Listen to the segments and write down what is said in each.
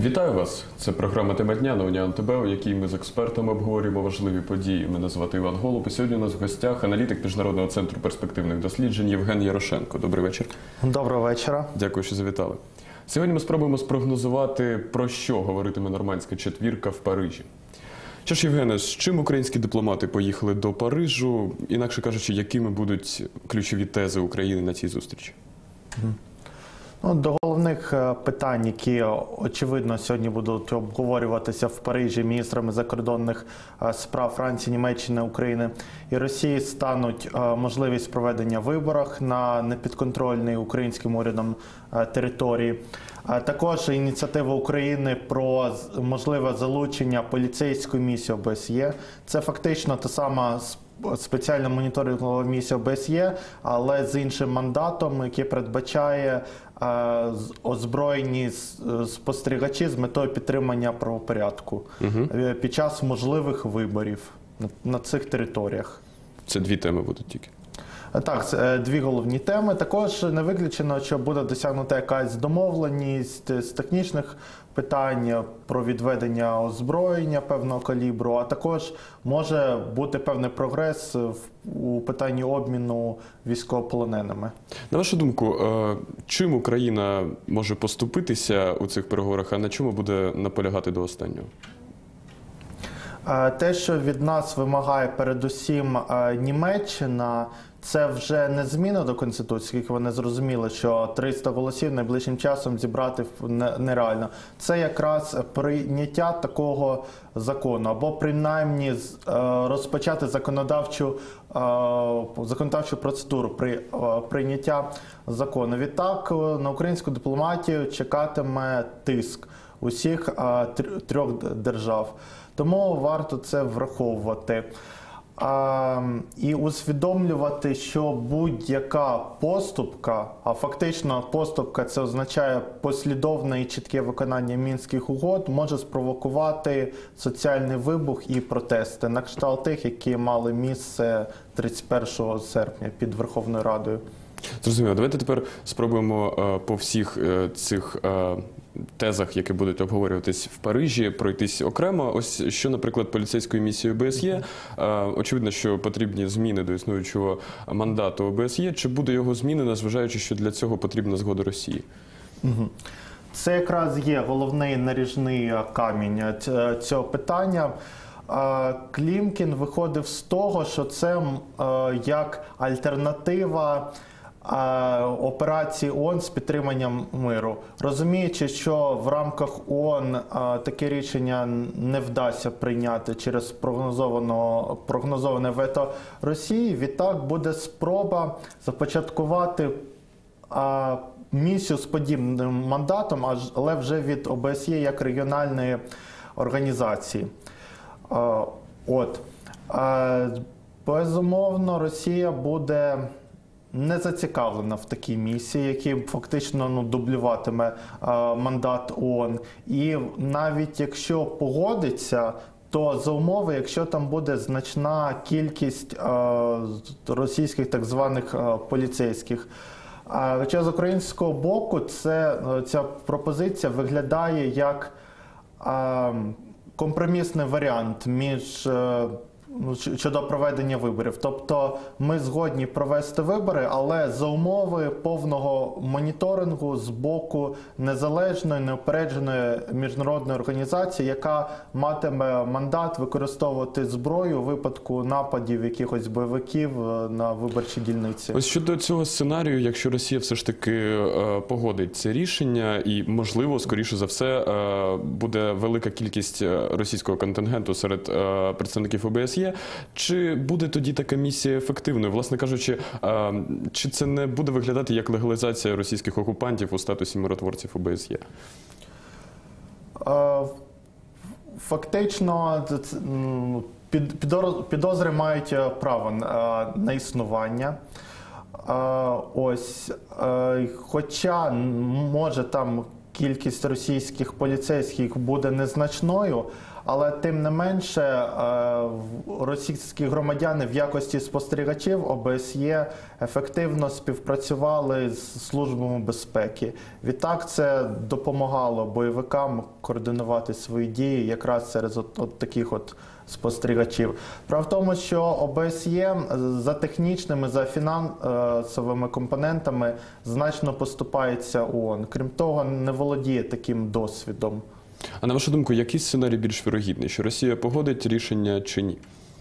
Вітаю вас! Це програма «Тема дня» на Уніан ТБ, у якій ми з експертами обговорюємо важливі події. Мене звати Іван Голуб, і сьогодні у нас в гостях аналітик Міжнародного центру перспективних досліджень Євген Ярошенко. Добрий вечір. Доброго вечора. Дякую, що завітали. Сьогодні ми спробуємо спрогнозувати, про що говоритиме нормандська четвірка в Парижі. Що ж, Євгене, з чим українські дипломати поїхали до Парижу? Інакше кажучи, якими будуть ключові тези України на цій зустрічі? До головних питань, які, очевидно, сьогодні будуть обговорюватися в Парижі міністрами закордонних справ Франції, Німеччини, України і Росії, стануть можливість проведення виборів на непідконтрольній українським урядом території. Також ініціатива України про можливе залучення поліцейської місії ОБСЄ. Це фактично та сама спеціальна моніторингова місія ОБСЄ, але з іншим мандатом, який передбачає озброєні спостерігачі з метою підтримання правопорядку під час можливих виборів на цих територіях. Це дві теми будуть тільки. Так, це дві головні теми. Також не виключено, що буде досягнута якась домовленість з технічних питань про відведення озброєння певного калібру, а також може бути певний прогрес у питанні обміну військовополоненими. На вашу думку, чим Україна може поступитися у цих переговорах, а на чому буде наполягати до останнього? Те, що від нас вимагає передусім Німеччина, це вже не зміна до Конституції, як вони зрозуміли, що 300 голосів найближчим часом зібрати нереально. Це якраз прийняття такого закону, або принаймні розпочати законодавчу процедуру прийняття закону. Відтак на українську дипломатію чекатиме тиск усіх трьох держав. Тому варто це враховувати. І усвідомлювати, що будь-яка поступка, а фактично поступка це означає послідовне і чітке виконання Мінських угод, може спровокувати соціальний вибух і протести, на кшталт тих, які мали місце 31 серпня під Верховною Радою. Зрозуміло. Давайте тепер спробуємо по всіх цих тезах, які будуть обговорюватись в Парижі, пройтись окремо. Ось що, наприклад, поліцейської місії ОБСЄ. Очевидно, що потрібні зміни до існуючого мандату ОБСЄ. Чи буде його змінено, зважаючи, що для цього потрібна згода Росії? Це якраз є головний наріжний камінь цього питання. Клімкін виходив з того, що це як альтернатива операції ООН з підтриманням миру. Розуміючи, що в рамках ООН таке рішення не вдасться прийняти через прогнозоване вето Росії, відтак буде спроба започаткувати місію з подібним мандатом, але вже від ОБСЄ як регіональної організації. Безумовно, Росія буде не зацікавлена в такій місії, який фактично дублюватиме мандат ООН. І навіть якщо погодиться, то за умови, якщо там буде значна кількість російських так званих поліцейських. Хоча з українського боку ця пропозиція виглядає як компромісний варіант щодо проведення виборів. Тобто ми згодні провести вибори, але за умови повного моніторингу з боку незалежної, неупередженої міжнародної організації, яка матиме мандат використовувати зброю у випадку нападів якихось бойовиків на виборчі дільниці. Ось щодо цього сценарію, якщо Росія все ж таки погодить це рішення і, можливо, скоріше за все, буде велика кількість російського контингенту серед представників ОБСЄ, чи буде тоді така місія ефективною? Власне кажучи, чи це не буде виглядати як легалізація російських окупантів у статусі миротворців ОБСЄ? Фактично, підозри мають право на існування. Хоча, може, там кількість російських поліцейських буде незначною, але тим не менше російські громадяни в якості спостерігачів ОБСЄ ефективно співпрацювали з службами безпеки. Відтак це допомагало бойовикам координувати свої дії якраз через от таких от спостерігачів. Справа в тому, що ОБСЄ за технічними, за фінансовими компонентами значно поступається ООН. Крім того, не володіє таким досвідом. А на вашу думку, який сценарій більш вірогідний? Що Росія погодить рішення чи ні?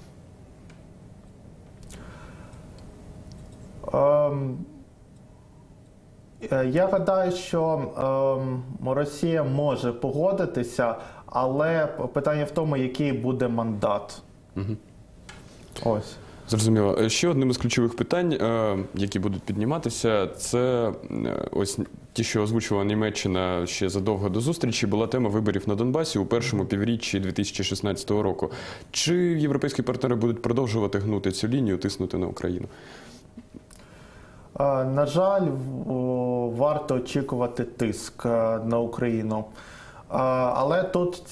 Я гадаю, що Росія може погодитися, але питання в тому, який буде мандат. Ось. Зрозуміло. Ще одним із ключових питань, які будуть підніматися, це ось ті, що озвучувала Німеччина ще задовго до зустрічі, була тема виборів на Донбасі у першому півріччі 2016 року. Чи європейські партнери будуть продовжувати гнути цю лінію, тиснути на Україну? На жаль, варто очікувати тиск на Україну. Але тут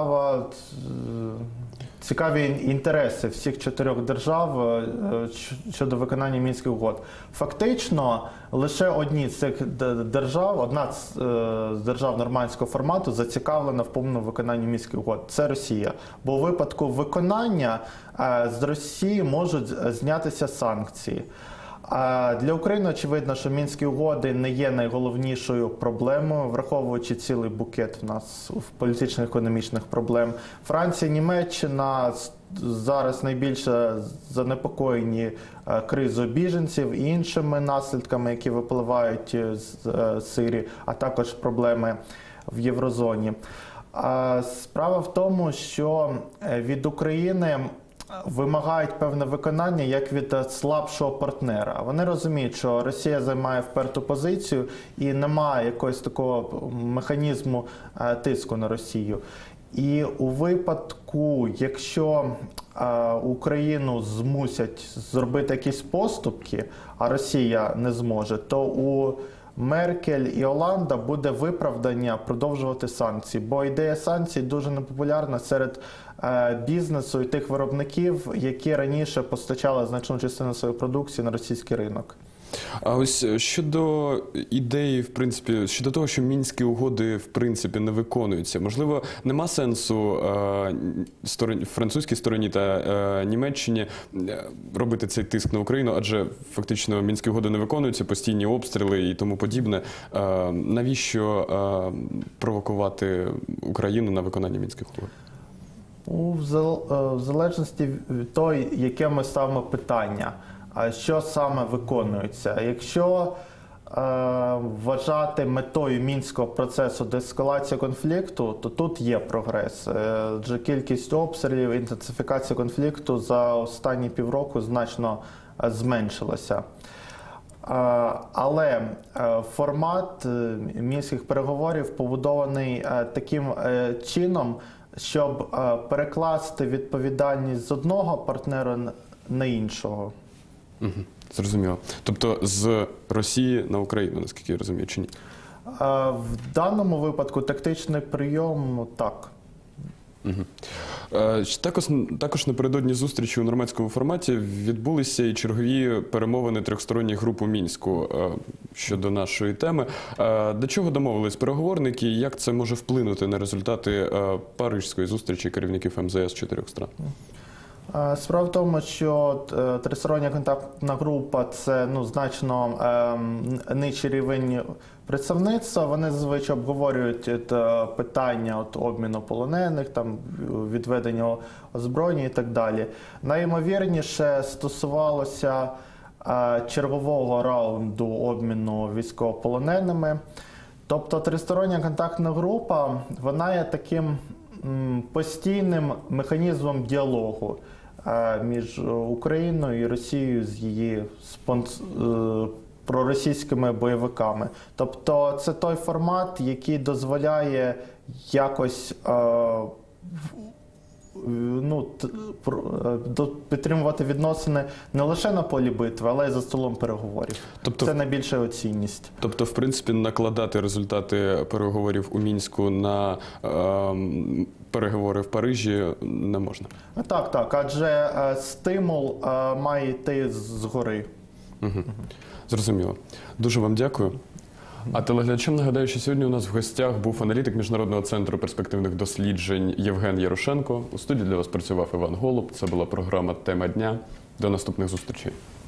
цікаві інтереси всіх 4 держав щодо виконання Мінських угод. Фактично, лише одні з цих держав, одна з держав нормандського формату зацікавлена в повному виконанні Мінських угод. Це Росія. Бо у випадку виконання з Росії можуть знятися санкції. Для України очевидно, що Мінські угоди не є найголовнішою проблемою, враховуючи цілий букет в нас політично-економічних проблем. Франція, Німеччина зараз найбільше занепокоєні кризою біженців і іншими наслідками, які випливають з Сирії, а також проблеми в Єврозоні. Справа в тому, що від України вимагають певне виконання як від слабшого партнера. Вони розуміють, що Росія займає вперту позицію і немає якогось такого механізму тиску на Росію. І у випадку, якщо Україну змусять зробити якісь поступки, а Росія не зможе, то у Меркель і Оланда буде виправдання продовжувати санкції, бо ідея санкцій дуже непопулярна серед бізнесу і тих виробників, які раніше постачали значну частину своєї продукції на російський ринок. А ось щодо ідеї, в принципі, щодо того, що Мінські угоди, в принципі, не виконуються, можливо, нема сенсу французькій стороні та Німеччині робити цей тиск на Україну, адже фактично Мінські угоди не виконуються, постійні обстріли і тому подібне. Навіщо провокувати Україну на виконання Мінських угод? В залежності від того, яке ми ставимо питання, що саме виконується. Якщо вважати метою Мінського процесу деескалація конфлікту, то тут є прогрес. Адже кількість обстрілів, інтенсифікація конфлікту за останні півроку значно зменшилася. Але формат мінських переговорів побудований таким чином, щоб перекласти відповідальність з одного партнера на іншого. Зрозуміло. Тобто з Росії на Україну, наскільки я розумію, чи ні? В даному випадку тактичний прийом – так. Також напередодні зустрічі у нормандському форматі відбулися і чергові перемовини трьохсторонніх груп у Мінську щодо нашої теми. До чого домовились переговорники і як це може вплинути на результати паризької зустрічі керівників МЗС 4 стран? Справа в тому, що тристороння контактна група – це значно нижчий рівень представництва. Вони зазвичай обговорюють питання обміну полонених, відведення озброєння і так далі. Найімовірніше стосувалося чергового раунду обміну військовополоненими. Тобто тристороння контактна група, вона є таким постійним механізмом діалогу між Україною і Росією з її проросійськими бойовиками. Тобто це той формат, який дозволяє якось підтримувати відносини не лише на полі битви, але й за столом переговорів. Тобто, це найбільша цінність. Тобто, в принципі, накладати результати переговорів у Мінську на переговори в Парижі не можна. Так, адже стимул має йти згори. Угу. Зрозуміло. Дуже вам дякую. А телеглядачам нагадаю, що сьогодні у нас в гостях був аналітик Міжнародного центру перспективних досліджень Євген Ярошенко. У студії для вас працював Іван Голуб. Це була програма «Тема дня». До наступних зустрічей.